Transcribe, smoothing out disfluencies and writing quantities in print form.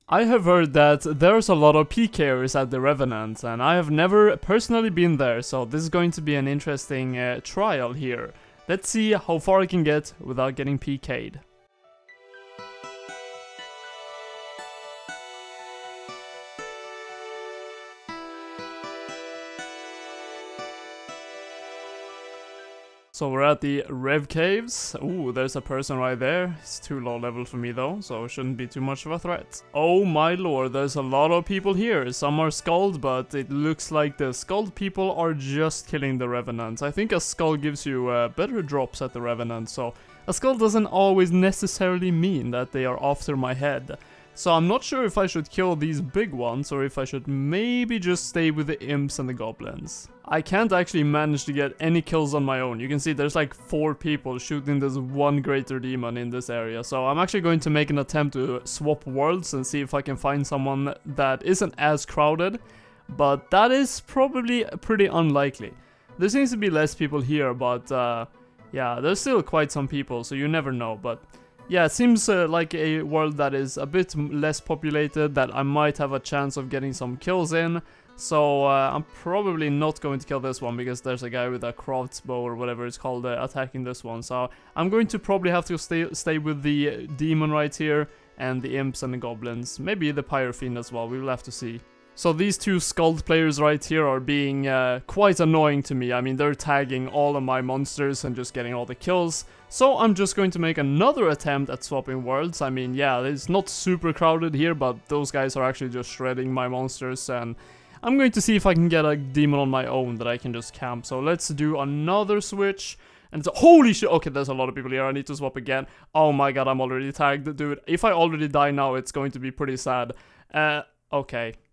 I have heard that there's a lot of PKers at the Revenant, and I have never personally been there, so this is going to be an interesting trial here. Let's see how far I can get without getting PKed. So we're at the Rev Caves. Ooh, there's a person right there. It's too low level for me though, so it shouldn't be too much of a threat. Oh my lord, there's a lot of people here. Some are skulled, but it looks like the skulled people are just killing the Revenants. I think a skull gives you better drops at the Revenant, so a skull doesn't always necessarily mean that they are after my head. So I'm not sure if I should kill these big ones or if I should maybe just stay with the imps and the goblins. I can't actually manage to get any kills on my own. You can see there's like 4 people shooting this one greater demon in this area. So I'm actually going to make an attempt to swap worlds and see if I can find someone that isn't as crowded. But that is probably pretty unlikely. There seems to be less people here, but yeah, there's still quite some people, so you never know. But yeah, it seems like a world that is a bit less populated, that I might have a chance of getting some kills in. So I'm probably not going to kill this one because there's a guy with a crossbow or whatever it's called attacking this one. So I'm going to probably have to stay with the demon right here and the imps and the goblins. Maybe the pyrofiend as well, we will have to see. So these 2 skulled players right here are being quite annoying to me. I mean, they're tagging all of my monsters and just getting all the kills. So I'm just going to make another attempt at swapping worlds. I mean, yeah, it's not super crowded here, but those guys are actually just shredding my monsters. And I'm going to see if I can get a demon on my own that I can just camp. So let's do another switch. And it's holy shit, okay, there's a lot of people here, I need to swap again. Oh my god, I'm already tagged, dude. If I already die now, it's going to be pretty sad. Okay.